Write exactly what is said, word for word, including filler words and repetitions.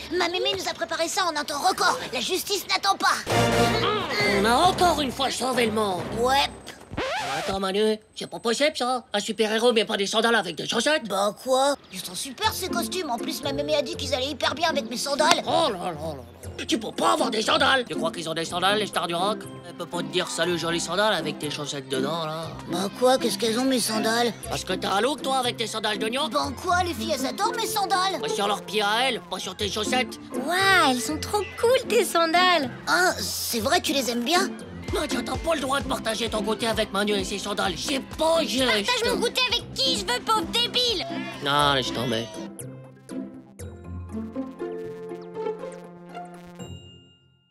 Ma mémé nous a préparé ça en un temps record. La justice n'attend pas. On a encore une fois sauvé le monde. Ouais. Attends Manu, c'est pas possible ça. Un super-héros met pas des sandales avec des chaussettes. Bah quoi? Ils sont super ces costumes. En plus, ma mémé a dit qu'ils allaient hyper bien avec mes sandales. Oh là là là là. Tu peux pas avoir des sandales. Tu crois qu'ils ont des sandales, les stars du rock? Elle peut pas te dire salut jolies sandales avec tes chaussettes dedans là. Bah quoi? Qu'est-ce qu'elles ont mes sandales? Parce que t'as un look toi avec tes sandales d'oignon. Bah quoi? Les filles elles adorent mes sandales. Pas sur leurs pieds à elles, pas sur tes chaussettes. Waouh, elles sont trop cool tes sandales. Ah, c'est vrai, tu les aimes bien? Nadia, t'as pas le droit de partager ton goûter avec Manu et ses sandales. C'est pas juste. Partage mon goûter avec qui je veux, pauvre débile. Non, laisse tomber.